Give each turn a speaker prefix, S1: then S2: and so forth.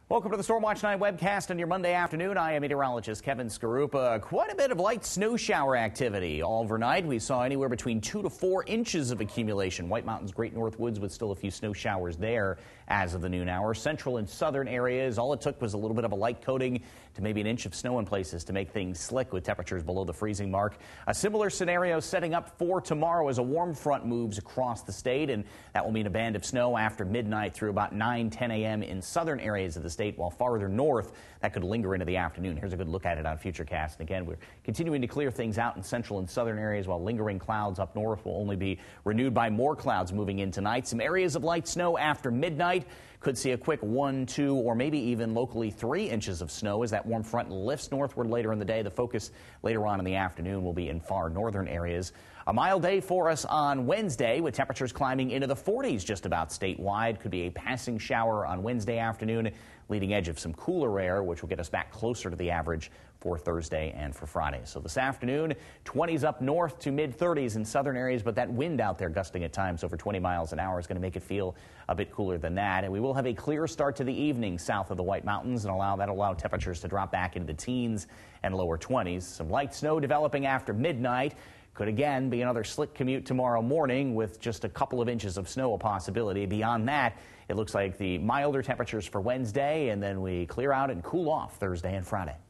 S1: Welcome to the Storm Watch 9 webcast on your Monday afternoon. I am meteorologist Kevin Skarupa. Quite a bit of light snow shower activity. Overnight, we saw anywhere between 2 to 4 inches of accumulation. White Mountains, Great North Woods with still a few snow showers there as of the noon hour. Central and southern areas, all it took was a little bit of a light coating to maybe an inch of snow in places to make things slick with temperatures below the freezing mark. A similar scenario setting up for tomorrow as a warm front moves across the state, and that will mean a band of snow after midnight through about 9-10 a.m. in southern areas of the state, while farther north that could linger into the afternoon. Here's a good look at it on Futurecast. And again, we're continuing to clear things out in central and southern areas, while lingering clouds up north will only be renewed by more clouds moving in tonight. Some areas of light snow after midnight. Could see a quick 1, 2, or maybe even locally 3 inches of snow as that warm front lifts northward later in the day. The focus later on in the afternoon will be in far northern areas. A mild day for us on Wednesday with temperatures climbing into the 40s just about statewide. Could be a passing shower on Wednesday afternoon, leading edge of some cooler air, which will get us back closer to the average for Thursday and for Friday. So this afternoon, 20s up north to mid-30s in southern areas, but that wind out there gusting at times over 20 miles an hour is going to make it feel a bit cooler than that. And we will have a clear start to the evening that'll of the White Mountains, and that'll allow temperatures to drop back into the teens and lower 20s. Some light snow developing after midnight. Could again be another slick commute tomorrow morning with just a couple of inches of snow a possibility. Beyond that, it looks like the milder temperatures for Wednesday, and then we clear out and cool off Thursday and Friday.